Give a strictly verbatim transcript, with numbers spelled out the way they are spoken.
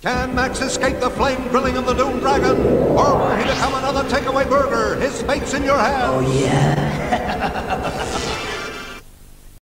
Can Max escape the flame grilling of the Doom Dragon? Or will he become another takeaway burger? His fate's in your hands. Oh yeah.